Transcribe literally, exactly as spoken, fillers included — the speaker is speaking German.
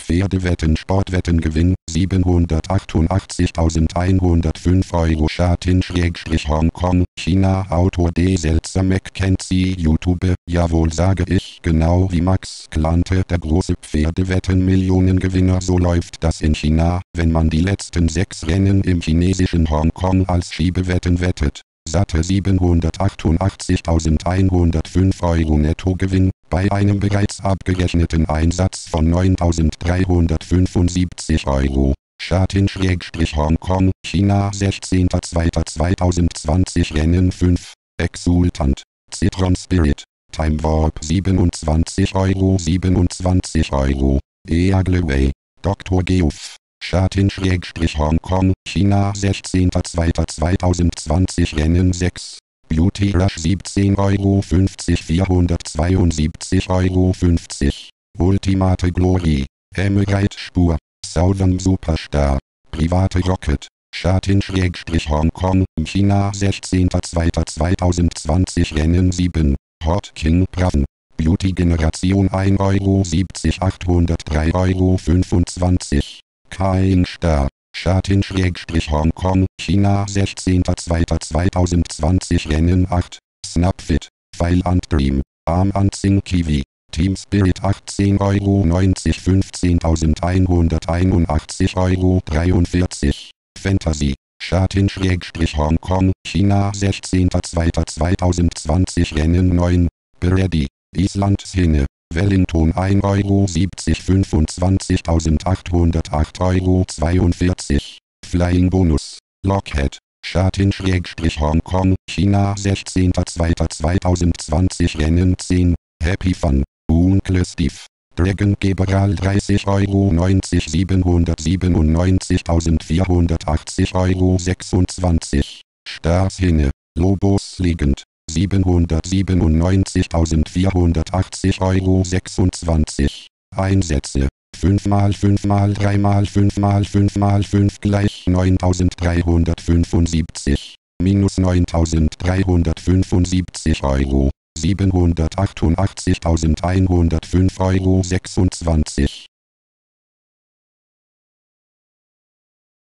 Pferdewetten Sportwettengewinn siebenhundertachtundachtzigtausendeinhundertfünf Euro Schatin-Hongkong China Autor D. Seltzer Mackenzie YouTube Jawohl sage ich genau wie Max Klante der große Pferdewetten-Millionengewinner. So läuft das in China, wenn man die letzten sechs Rennen im chinesischen Hongkong als Schiebewetten wettet. Satte siebenhundertachtundachtzigtausendeinhundertfünf Euro Nettogewinn, bei einem bereits abgerechneten Einsatz von neuntausenddreihundertfünfundsiebzig Euro. Schatin-Hongkong China sechzehnter zweiter zweitausendzwanzig Rennen fünf, Exultant, Citron Spirit, Time Warp siebenundzwanzig Euro siebenundzwanzig Euro, Eagleway, Doktor Geoff. Schatin-Hongkong China sechzehnter zweiter zweitausendzwanzig Rennen sechs, Beauty Rush siebzehn Euro fünfzig vierhundertzweiundsiebzig Euro fünfzig, Ultimate Glory, Emerald Spur, Southern Superstar, Private Rocket, Schatin-Hongkong China sechzehnter zweiter zweitausendzwanzig Rennen sieben, Hot King Braven, Beauty Generation ein Euro siebzig achthundertdrei Euro fünfundzwanzig. Kein Star, Schatin-Hongkong China sechzehnter zweiter zweitausendzwanzig Rennen acht, Snapfit, File and Dream, Arm and Sing Kiwi, Team Spirit achtzehn Euro neunzig fünfzehntausendeinhunderteinundachtzig Euro dreiundvierzig, Fantasy, Schatin-Hongkong China sechzehnter zweiter zweitausendzwanzig Rennen neun, Beredi, Island Szene, Wellington ein Euro siebzig fünfundzwanzigtausendachthundertacht Euro zweiundvierzig, Flying Bonus, Lockheed, Schatin-Hongkong China sechzehnter zweiter zweitausendzwanzig Rennen zehn, Happy Fun, Uncle Steve, Dragon Geberal dreißig Euro neunzig siebenhundertsiebenundneunzigtausendvierhundertachtzig Euro sechsundzwanzig, Stars Hinne, Lobos Legend, siebenhundertsiebenundneunzigtausendvierhundertachtzig Euro sechsundzwanzig, Einsätze, fünf mal fünf mal drei mal fünf mal fünf mal fünf gleich neuntausenddreihundertfünfundsiebzig, minus neuntausenddreihundertfünfundsiebzig Euro, siebenhundertachtundachtzigtausendeinhundertfünf Euro sechsundzwanzig.